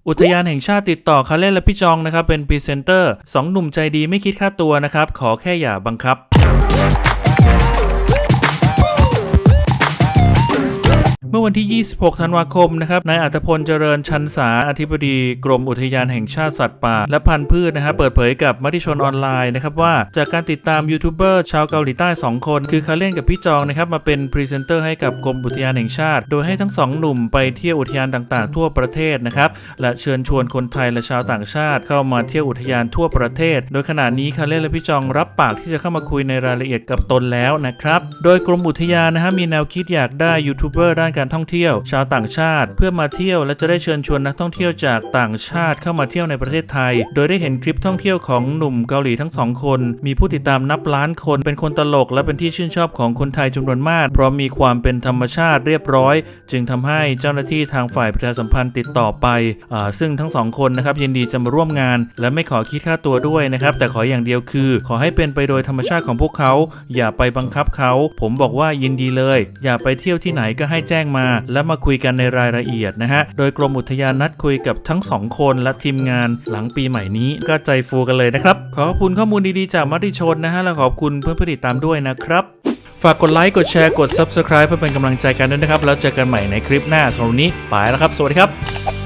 อุทยานแห่งชาติติดต่อคาเล่และพี่จองนะครับเป็นพรีเซนเตอร์2หนุ่มใจดีไม่คิดค่าตัวนะครับขอแค่อย่าบังคับเมื่อวันที่ 26 ธันวาคมนะครับนายอัธพลเจริญชันษาอธิบดีกรมอุทยานแห่งชาติสัตว์ป่าและพันธุ์พืชนะครับเปิดเผยกับมติชนออนไลน์นะครับว่าจากการติดตามยูทูบเบอร์ชาวเกาหลีใต้2คนคือคาเล่นกับพี่จองนะครับมาเป็นพรีเซนเตอร์ให้กับกรมอุทยานแห่งชาติโดยให้ทั้ง2หนุ่มไปเที่ยวอุทยานต่างๆทั่วประเทศนะครับและเชิญชวนคนไทยและชาวต่างชาติเข้ามาเที่ยวอุทยานทั่วประเทศโดยขณะนี้คาเล่และพี่จองรับปากที่จะเข้ามาคุยในรายละเอียดกับตนแล้วนะครับโดยกรมอุทยานนะฮะมีแนวคิดอยากได้ยูทูบเบอร์ด้านการท่องเที่ยวชาวต่างชาติเพื่อมาเที่ยวและจะได้เชิญชวนนักท่องเที่ยวจากต่างชาติเข้ามาเที่ยวในประเทศไทยโดยได้เห็นคลิปท่องเที่ยวของหนุ่มเกาหลีทั้ง2คนมีผู้ติดตามนับล้านคนเป็นคนตลกและเป็นที่ชื่นชอบของคนไทยจำนวนมากเพราะมีความเป็นธรรมชาติเรียบร้อยจึงทำให้เจ้าหน้าที่ทางฝ่ายประชาสัมพันธ์ติดต่อไปซึ่งทั้ง2คนนะครับยินดีจะมาร่วมงานและไม่ขอคิดค่าตัวด้วยนะครับแต่ขออย่างเดียวคือขอให้เป็นไปโดยธรรมชาติของพวกเขาอย่าไปบังคับเขาผมบอกว่ายินดีเลยอย่าไปเที่ยวที่ไหนก็ให้แจ้งมาและมาคุยกันในรายละเอียดนะฮะโดยกรมอุทยานนัดคุยกับทั้ง2คนและทีมงานหลังปีใหม่นี้ก็ใจฟูกันเลยนะครับขอบคุณข้อมูลดีๆจากมติชนนะฮะและขอบคุณเพื่อนๆติดตามด้วยนะครับฝากกดไลค์กดแชร์กด Subscribe เพื่อเป็นกำลังใจกันด้วยนะครับแล้วเจอกันใหม่ในคลิปหน้าสำหรับวันนี้ไปแล้วครับสวัสดีครับ